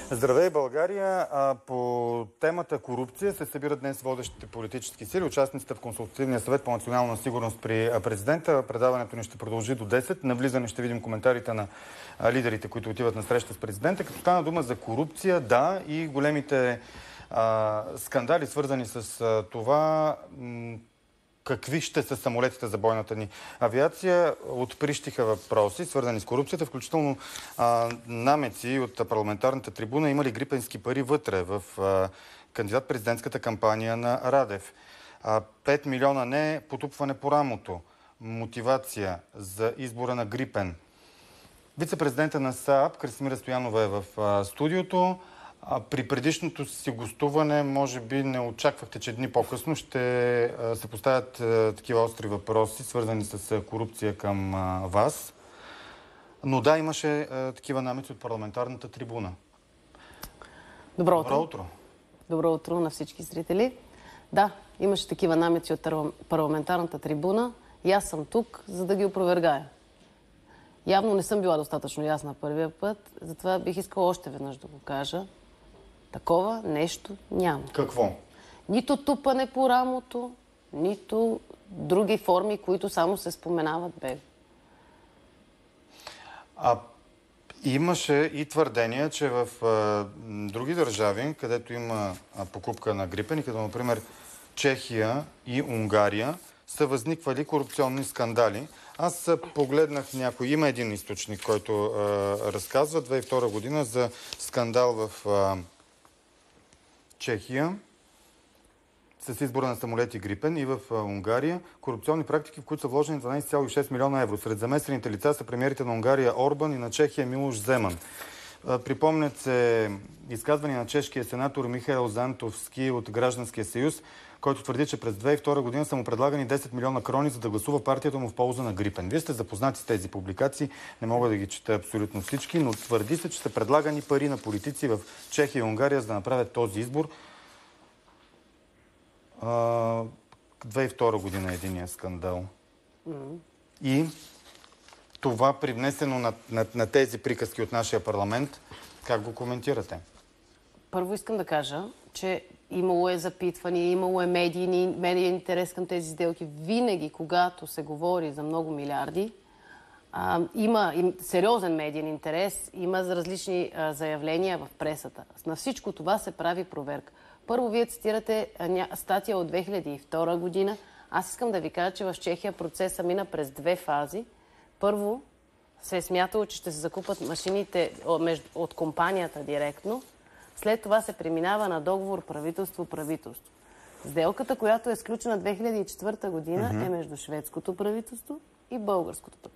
Здравей, България! По темата корупция се събират днес водещите политически сили, участниците в Консултативния съвет по национална сигурност при президента. Предаването ни ще продължи до 10. На влизане ще видим коментарите на лидерите, които отиват на среща с президента. Като стана дума за корупция, да, и големите скандали, свързани с това какви ще са самолетите за бойната ни авиация. Отприщиха въпроси, свързани с корупцията, включително намеци от парламентарната трибуна. Има ли грипенски пари вътре в кандидат-президентската кампания на Радев? 5 милиона не, потупване по рамото, мотивация за избора на Грипен. Вице-президента на СААП Красимира Стоянова е в студиото. При предишното си гостуване, може би не очаквахте, че дни по-късно ще се поставят такива остри въпроси, свързани с корупция към вас. Но да, имаше такива намеци от парламентарната трибуна. Добро утро. Добро утро. Добро утро на всички зрители. Да, имаше такива намеци от парламентарната трибуна и аз съм тук, за да ги опровергая. Явно не съм била достатъчно ясна първия път, затова бих искала още веднъж да го кажа. Такова нещо няма. Какво? Нито тупане по рамото, нито други форми, които само се споменават бегло. Имаше и твърдения, че в други държави, където има покупка на Грипен, като например Чехия и Унгария, са възниквали корупционни скандали. Аз погледнах някой. Има един източник, който разказва 2002 година за скандал в Чехия с избора на самолети Грипен и в Унгария. Корупционни практики, в които са вложени 12,6 милиона евро. Сред замесените лица са премиерите на Унгария Орбан и на Чехия Милош Земан. Припомнят се изказвания на чешкия сенатор Михаил Зантовски от Гражданския съюз, който твърди, че през 2002 година са му предлагани 10 милиона крони, за да гласува партията му в полза на Грипен. Вие сте запознати с тези публикации, не мога да ги чета абсолютно всички, но твърди се, че са предлагани пари на политици в Чехия и Унгария, за да направят този избор. 2002 година е единия скандал. И това привнесено на тези приказки от нашия парламент, как го коментирате? Първо искам да кажа, че имало е запитвания, имало е медиен интерес към тези сделки. Винаги, когато се говори за много милиарди, има сериозен медиен интерес, има различни заявления в пресата. На всичко това се прави проверка. Първо, вие цитирате статия от 2002 година. Аз искам да ви кажа, че в Чехия процеса мина през две фази. Първо, се е смятало, че ще се закупат машините от компанията директно. След това се преминава на договор правителство-правителство. Сделката, която е сключена 2004 година, е между шведското правителство и българското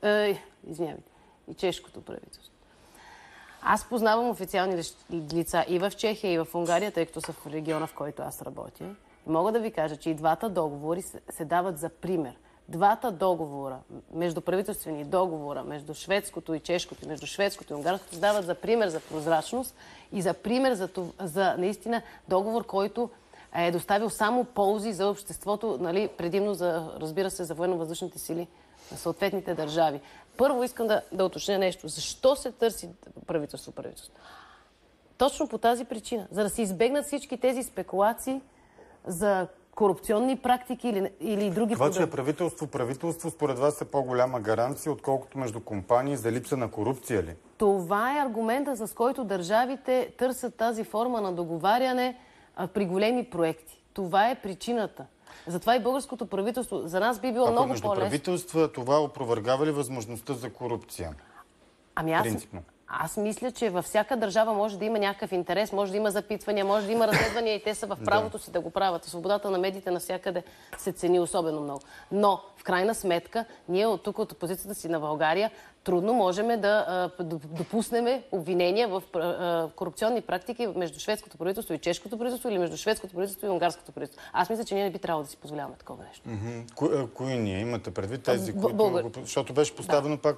и чешкото правителство. Аз познавам официални лица и в Чехия, и в Унгария, тъй като са в региона, в който аз работя. Мога да ви кажа, че и двата договори се дават за пример. Двата договора, междуправителствени договора, между шведското и чешкото, между шведското и унгарското, се дават за пример за прозрачност и за пример за наистина договор, който е доставил само ползи за обществото, нали, предимно разбира се, за военно-въздушните сили на съответните държави. Първо искам да уточня нещо. Защо се търси правителство? Точно по тази причина. За да се избегнат всички тези спекулации за корупционни практики или други... Това, че е правителство, според вас е по-голяма гаранция, отколкото между компании за липса на корупция ли? Това е аргумента, с който държавите търсят тази форма на договаряне при големи проекти. Това е причината. Затова и българското правителство за нас би било много по-лесно. Между правителства това опровергава ли възможността за корупция? Принципно. Аз мисля, че във всяка държава може да има някакъв интерес, може да има запитвания, може да има разследвания и те са в правото си да го правят. Свободата на медиите навсякъде се цени особено много. Но, в крайна сметка, ние от тук, от позицията си на България, трудно можем да допуснем обвинения в корупционни практики между шведското правителство и чешкото правителство или между шведското правителство и унгарското правителство. Аз мисля, че ние не би трябвало да си позволяваме такова нещо. Кои ние имате предвид? Тези, които... Защото беше поставено пак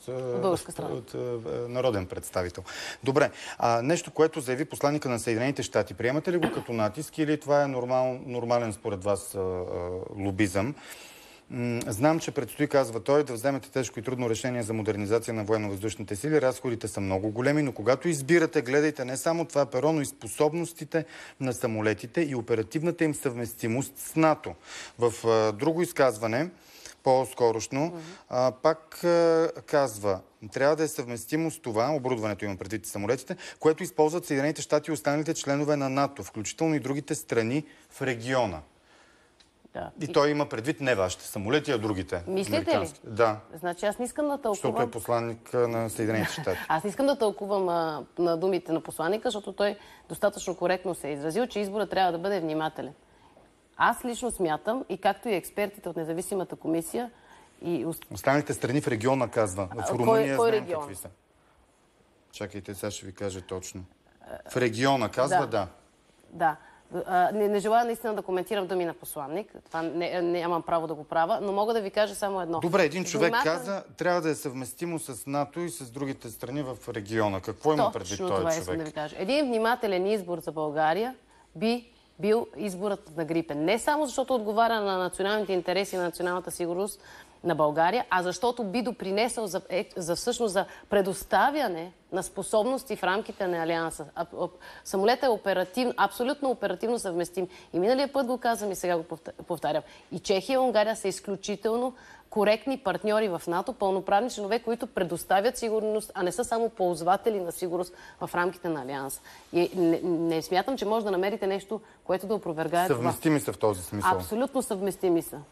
от народен представител. Добре. Нещо, което заяви посланника на Съединените щати. Приемате ли го като натиск или това е нормален според вас лобизъм? Знам, че предстои, казва той, да вземете тежко и трудно решение за модернизация на военно-въздушните сили. Разходите са много големи, но когато избирате, гледайте не само това перо, но и способностите на самолетите и оперативната им съвместимост с НАТО. В друго изказване, по-скорошно, пак казва, трябва да е съвместимо с това, оборудването има предвид самолетите, което използват Съединените щати и останалите членове на НАТО, включително и другите страни в региона. Да. И той има предвид не вашите самолети, а другите. Мислите ли? Да. Значи аз не искам да тълкувам... Защото е посланник на Съединените щати. Аз не искам да тълкувам на думите на посланника, защото той достатъчно коректно се е изразил, че изборът трябва да бъде внимателен. Аз лично смятам, и както и експертите от независимата комисия, и... Останалите страни в региона, казва. В Румъния кой знаем регион? какви са. Чакайте, сега ще ви кажа точно. В региона, казва, да. Да. Не желая наистина да коментирам думи на посланник. Това нямам право да го правя, но мога да ви кажа само едно. Добре, един човек каза, трябва да е съвместимо с НАТО и с другите страни в региона. Какво има предвид този човек? Искам да ви кажа. Един внимателен избор за България би бил изборът на Грипен. Не само защото отговаря на националните интереси и на националната сигурност на България, а защото би допринесъл всъщност за предоставяне на способности в рамките на Алианса. Самолетът е абсолютно оперативно съвместим. И миналия път го казвам и сега го повтарям. И Чехия и Унгария са изключително коректни партньори в НАТО, пълноправни членове, които предоставят сигурност, а не са само ползватели на сигурност в рамките на Алианса. И не смятам, че може да намерите нещо, което да опровергае това. Съвместими са в този смисъл. Абсолютно съвместими са.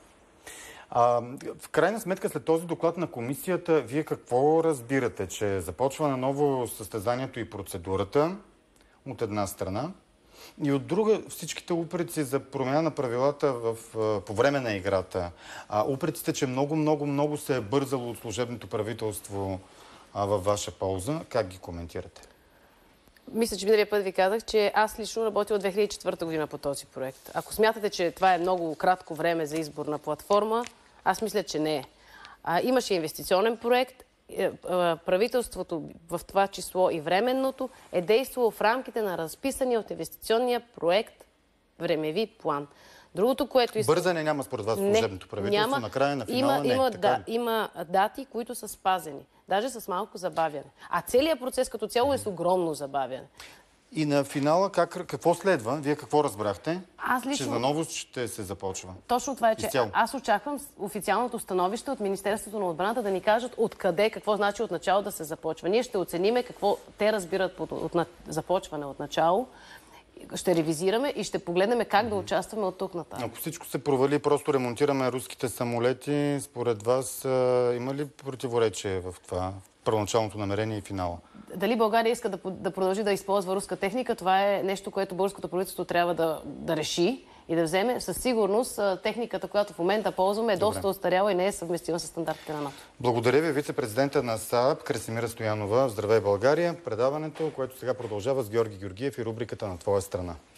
В крайна сметка, след този доклад на комисията, вие какво разбирате? Че започва наново състезанието и процедурата от една страна и от друга всичките упреци за промяна на правилата по време на играта. Упреците, че много се е бързало от служебното правителство във ваша полза. Как ги коментирате? Мисля, че миналия път ви казах, че аз лично работя от 2004 година по този проект. Ако смятате, че това е много кратко време за избор на платформа, аз мисля, че не е. Имаше инвестиционен проект. Правителството, в това число и временното, е действало в рамките на разписания от инвестиционния проект времеви план. Другото, което... Бързане няма според вас служебното правителство, накрая на финала има дати, които са спазени. Даже с малко забавяне. А целият процес като цяло е с огромно забавяне. И на финала какво следва? Вие какво разбрахте? Аз лично... Че наново ще се започва. Точно това е, че аз очаквам официалното становище от Министерството на отбраната да ни кажат откъде, какво значи от начало да се започва. Ние ще оцениме какво те разбират от започване от начало. Ще ревизираме и ще погледнем как да участваме от тук нататък. Ако всичко се провали, просто ремонтираме руските самолети, според вас има ли противоречие в това първоначалното намерение и финала? Дали България иска да продължи да използва руска техника, това е нещо, което българското правителство трябва да реши и да вземе. Със сигурност техниката, която в момента ползваме, е доста остаряла и не е съвместима с стандартите на НАТО. Благодаря ви, вице-президента на СААБ Красимира Стоянова. Здравей, България! Предаването, което сега продължава с Георги Георгиев и рубриката На твоя страна.